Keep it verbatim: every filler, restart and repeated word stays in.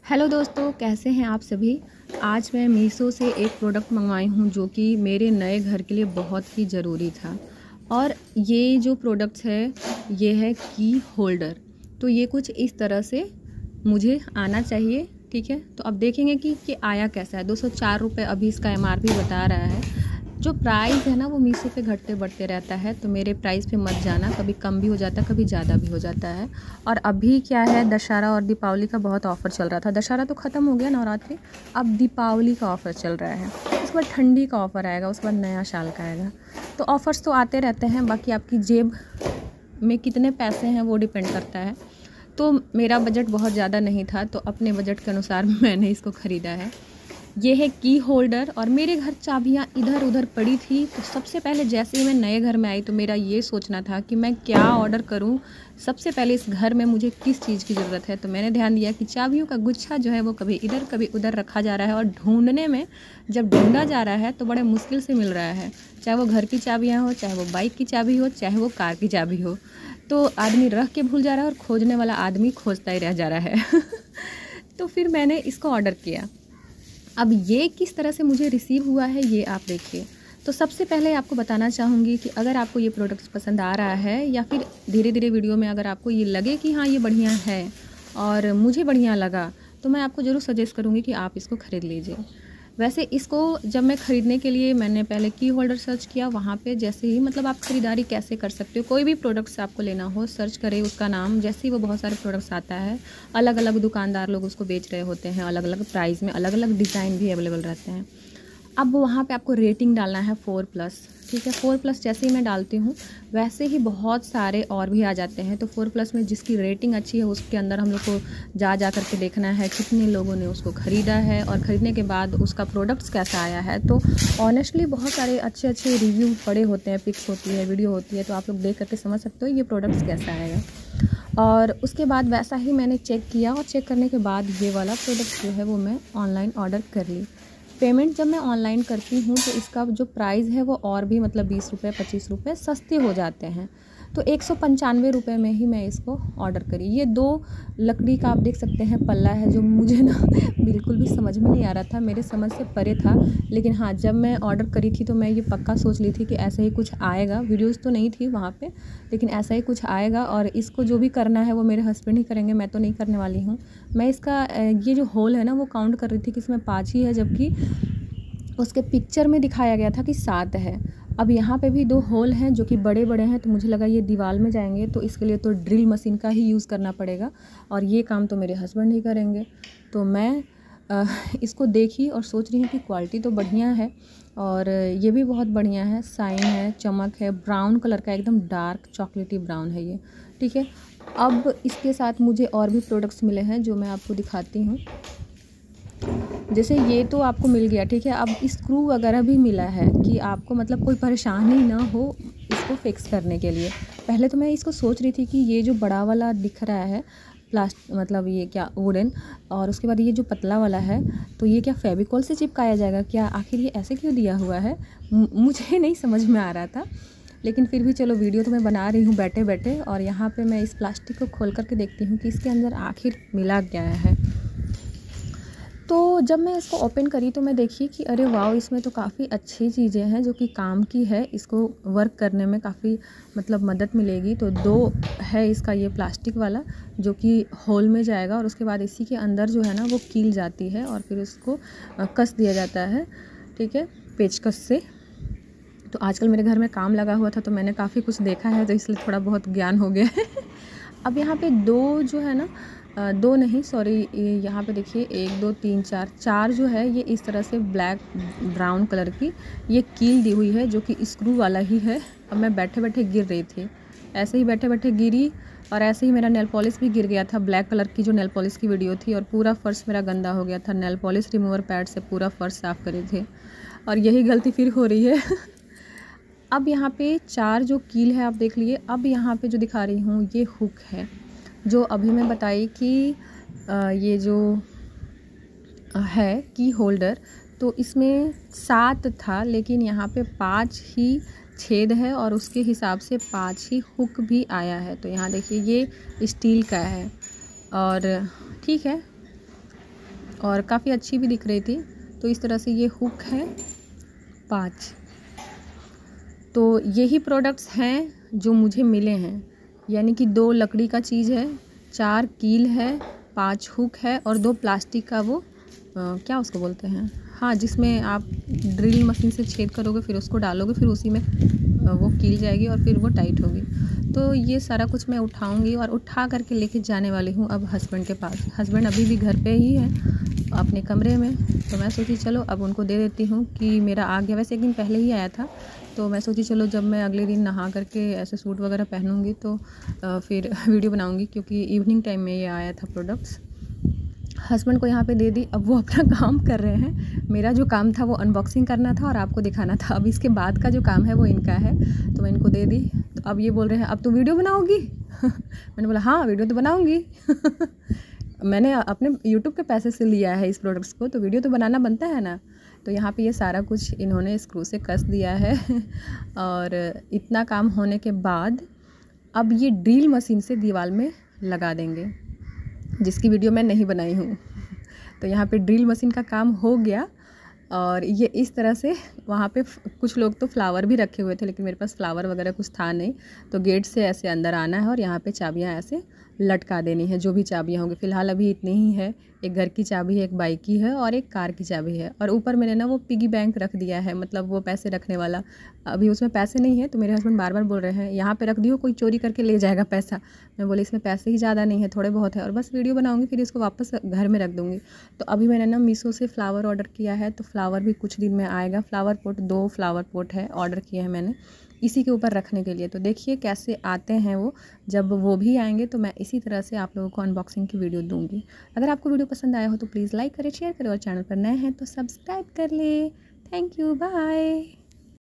Hello दोस्तों, कैसे हैं आप सभी। आज मैं मीशो से एक प्रोडक्ट मंगवाई हूँ जो कि मेरे नए घर के लिए बहुत ही ज़रूरी था। और ये जो प्रोडक्ट्स है ये है की होल्डर। तो ये कुछ इस तरह से मुझे आना चाहिए, ठीक है। तो अब देखेंगे कि ये आया कैसा है। दो सौ चार रुपये अभी इसका एम आर पी बता रहा है। जो प्राइस है ना वो मीशो पे घटते बढ़ते रहता है, तो मेरे प्राइस पे मत जाना, कभी कम भी हो जाता है कभी ज़्यादा भी हो जाता है। और अभी क्या है, दशहरा और दीपावली का बहुत ऑफ़र चल रहा था। दशहरा तो ख़त्म हो गया, नवरात्रि, अब दीपावली का ऑफ़र चल रहा है। उसके बाद ठंडी का ऑफ़र आएगा, उसके बाद नया साल का आएगा। तो ऑफ़र्स तो आते रहते हैं, बाकी आपकी जेब में कितने पैसे हैं वो डिपेंड करता है। तो मेरा बजट बहुत ज़्यादा नहीं था, तो अपने बजट के अनुसार मैंने इसको ख़रीदा है। ये है की होल्डर। और मेरे घर चाबियाँ इधर उधर पड़ी थी, तो सबसे पहले जैसे ही मैं नए घर में आई तो मेरा ये सोचना था कि मैं क्या ऑर्डर करूं। सबसे पहले इस घर में मुझे किस चीज़ की ज़रूरत है, तो मैंने ध्यान दिया कि चाबियों का गुच्छा जो है वो कभी इधर कभी उधर रखा जा रहा है। और ढूंढने में जब ढूंढा जा रहा है तो बड़े मुश्किल से मिल रहा है। चाहे वो घर की चाबियाँ हो, चाहे वो बाइक की चाबी हो, चाहे वो कार की चाबी हो, तो आदमी रख के भूल जा रहा है और खोजने वाला आदमी खोजता ही रह जा रहा है। तो फिर मैंने इसको ऑर्डर किया। अब ये किस तरह से मुझे रिसीव हुआ है ये आप देखिए। तो सबसे पहले आपको बताना चाहूँगी कि अगर आपको ये प्रोडक्ट्स पसंद आ रहा है, या फिर धीरे धीरे वीडियो में अगर आपको ये लगे कि हाँ ये बढ़िया है और मुझे बढ़िया लगा, तो मैं आपको ज़रूर सजेस्ट करूँगी कि आप इसको ख़रीद लीजिए। वैसे इसको जब मैं ख़रीदने के लिए मैंने पहले की होल्डर सर्च किया, वहाँ पे जैसे ही मतलब आप ख़रीदारी कैसे कर सकते हो, कोई भी प्रोडक्ट्स आपको लेना हो सर्च करें उसका नाम, जैसे ही वो बहुत सारे प्रोडक्ट्स आता है, अलग अलग दुकानदार लोग उसको बेच रहे होते हैं, अलग अलग प्राइस में, अलग अलग डिज़ाइन भी अवेलेबल रहते हैं। अब वहाँ पे आपको रेटिंग डालना है फोर प्लस, ठीक है। फोर प्लस जैसे ही मैं डालती हूँ वैसे ही बहुत सारे और भी आ जाते हैं। तो फोर प्लस में जिसकी रेटिंग अच्छी है उसके अंदर हम लोग को जा जा करके देखना है कितने लोगों ने उसको ख़रीदा है और ख़रीदने के बाद उसका प्रोडक्ट्स कैसा आया है। तो ऑनेस्टली बहुत सारे अच्छे अच्छे रिव्यू पड़े होते हैं, पिक्स होती है, वीडियो होती है, तो आप लोग देख करके समझ सकते हो ये प्रोडक्ट्स कैसा आएगा। और उसके बाद वैसा ही मैंने चेक किया, और चेक करने के बाद ये वाला प्रोडक्ट जो है वो मैं ऑनलाइन ऑर्डर कर ली। पेमेंट जब मैं ऑनलाइन करती हूँ तो इसका जो प्राइस है वो और भी मतलब बीस रुपये पच्चीस रुपये सस्ते हो जाते हैं। तो एक सौ पंचानवे रुपये में ही मैं इसको ऑर्डर करी। ये दो लकड़ी का आप देख सकते हैं पल्ला है, जो मुझे ना बिल्कुल भी समझ में नहीं आ रहा था, मेरे समझ से परे था। लेकिन हाँ, जब मैं ऑर्डर करी थी तो मैं ये पक्का सोच ली थी कि ऐसा ही कुछ आएगा। वीडियोज़ तो नहीं थी वहाँ पे, लेकिन ऐसा ही कुछ आएगा। और इसको जो भी करना है वो मेरे हस्बैंड ही करेंगे, मैं तो नहीं करने वाली हूँ। मैं इसका ये जो होल है ना वो काउंट कर रही थी कि इसमें पाँच ही है, जबकि उसके पिक्चर में दिखाया गया था कि सात है। अब यहाँ पे भी दो होल हैं जो कि बड़े बड़े हैं, तो मुझे लगा ये दीवार में जाएंगे, तो इसके लिए तो ड्रिल मशीन का ही यूज़ करना पड़ेगा, और ये काम तो मेरे हस्बैंड ही करेंगे। तो मैं आ, इसको देखी और सोच रही हूँ कि क्वालिटी तो बढ़िया है, और ये भी बहुत बढ़िया है, साइन है, चमक है, ब्राउन कलर का, एकदम डार्क चॉकलेटी ब्राउन है ये, ठीक है। अब इसके साथ मुझे और भी प्रोडक्ट्स मिले हैं जो मैं आपको दिखाती हूँ। जैसे ये तो आपको मिल गया, ठीक है। अब स्क्रू वगैरह भी मिला है कि आपको मतलब कोई परेशानी ना हो इसको फिक्स करने के लिए। पहले तो मैं इसको सोच रही थी कि ये जो बड़ा वाला दिख रहा है प्लास्ट मतलब ये क्या वुडन, और उसके बाद ये जो पतला वाला है, तो ये क्या फेविकॉल से चिपकाया जाएगा क्या, आखिर ये ऐसे क्यों दिया हुआ है, मुझे नहीं समझ में आ रहा था। लेकिन फिर भी चलो, वीडियो तो मैं बना रही हूँ बैठे बैठे, और यहाँ पे मैं इस प्लास्टिक को खोल करके देखती हूँ कि इसके अंदर आखिर मिला क्या है। तो जब मैं इसको ओपन करी तो मैं देखी कि अरे वाह, इसमें तो काफ़ी अच्छी चीज़ें हैं जो कि काम की है, इसको वर्क करने में काफ़ी मतलब मदद मिलेगी। तो दो है इसका ये प्लास्टिक वाला जो कि होल में जाएगा, और उसके बाद इसी के अंदर जो है ना वो कील जाती है और फिर इसको कस दिया जाता है, ठीक है, पेचकस से। तो आजकल मेरे घर में काम लगा हुआ था तो मैंने काफ़ी कुछ देखा है, तो इसलिए थोड़ा बहुत ज्ञान हो गया है। अब यहाँ पे दो जो है ना, दो नहीं सॉरी, यहाँ पे देखिए एक दो तीन चार चार जो है ये इस तरह से ब्लैक ब्राउन कलर की ये कील दी हुई है जो कि स्क्रू वाला ही है। अब मैं बैठे बैठे गिर रही थी, ऐसे ही बैठे बैठे गिरी, और ऐसे ही मेरा नेल पॉलिश भी गिर गया था। ब्लैक कलर की जो नेल पॉलिश की वीडियो थी, और पूरा फर्श मेरा गंदा हो गया था। नेल पॉलिश रिमूवर पैड से पूरा फर्श साफ़ करे थे, और यही गलती फिर हो रही है। अब यहाँ पे चार जो कील है आप देख लिए। अब यहाँ पे जो दिखा रही हूँ ये हुक है, जो अभी मैं बताई कि ये जो है की होल्डर, तो इसमें सात था लेकिन यहाँ पे पाँच ही छेद है, और उसके हिसाब से पाँच ही हुक भी आया है। तो यहाँ देखिए ये स्टील का है, और ठीक है, और काफ़ी अच्छी भी दिख रही थी। तो इस तरह से ये हुक है पाँच। तो यही प्रोडक्ट्स हैं जो मुझे मिले हैं, यानी कि दो लकड़ी का चीज़ है, चार कील है, पांच हुक है और दो प्लास्टिक का वो आ, क्या उसको बोलते हैं, हाँ, जिसमें आप ड्रिल मशीन से छेद करोगे फिर उसको डालोगे, फिर उसी में वो कील जाएगी और फिर वो टाइट होगी। तो ये सारा कुछ मैं उठाऊंगी और उठा करके लेके जाने वाली हूँ अब हस्बैंड के पास। हस्बैंड अभी भी घर पे ही है अपने कमरे में, तो मैं सोची चलो अब उनको दे देती हूँ कि मेरा आ गया। वैसे एक दिन पहले ही आया था, तो मैं सोची चलो जब मैं अगले दिन नहा करके ऐसे सूट वगैरह पहनूंगी तो फिर वीडियो बनाऊंगी, क्योंकि इवनिंग टाइम में ये आया था प्रोडक्ट्स। हस्बैंड को यहाँ पे दे दी, अब वो अपना काम कर रहे हैं। मेरा जो काम था वो अनबॉक्सिंग करना था और आपको दिखाना था। अब इसके बाद का जो काम है वो इनका है, तो मैं इनको दे दी। तो अब ये बोल रहे हैं अब तो वीडियो बनाओगी मैंने बोला हाँ वीडियो तो बनाऊँगी मैंने अपने यूट्यूब के पैसे से लिया है इस प्रोडक्ट्स को, तो वीडियो तो बनाना बनता है ना। तो यहाँ पे ये सारा कुछ इन्होंने स्क्रू से कस दिया है और इतना काम होने के बाद अब ये ड्रिल मशीन से दीवार में लगा देंगे, जिसकी वीडियो मैं नहीं बनाई हूँ। तो यहाँ पे ड्रिल मशीन का काम हो गया और ये इस तरह से वहाँ पे कुछ लोग तो फ्लावर भी रखे हुए थे, लेकिन मेरे पास फ्लावर वगैरह कुछ था नहीं। तो गेट से ऐसे अंदर आना है और यहाँ पे चाबियाँ ऐसे लटका देनी है, जो भी चाबियाँ होंगी। फ़िलहाल अभी इतनी ही है, एक घर की चाबी है, एक बाइक की है और एक कार की चाबी है। और ऊपर मैंने ना वो पिगी बैंक रख दिया है, मतलब वो पैसे रखने वाला। अभी उसमें पैसे नहीं है, तो मेरे हस्बैंड बार बार बोल रहे हैं यहाँ पे रख दियो, कोई चोरी करके ले जाएगा पैसा। मैं बोली इसमें पैसे ही ज़्यादा नहीं है, थोड़े बहुत है और बस वीडियो बनाऊँगी फिर इसको वापस घर में रख दूँगी। तो अभी मैंने ना मीशो से फ्लावर ऑर्डर किया है, तो फ्लावर भी कुछ दिन में आएगा। फ्लावर पॉट, दो फ्लावर पॉट है ऑर्डर किए हैं मैंने इसी के ऊपर रखने के लिए। तो देखिए कैसे आते हैं वो, जब वो भी आएंगे तो मैं इसी तरह से आप लोगों को अनबॉक्सिंग की वीडियो दूंगी। अगर आपको वीडियो पसंद आया हो तो प्लीज़ लाइक करें, शेयर करें और चैनल पर नए हैं तो सब्सक्राइब कर ले। Thank you, bye.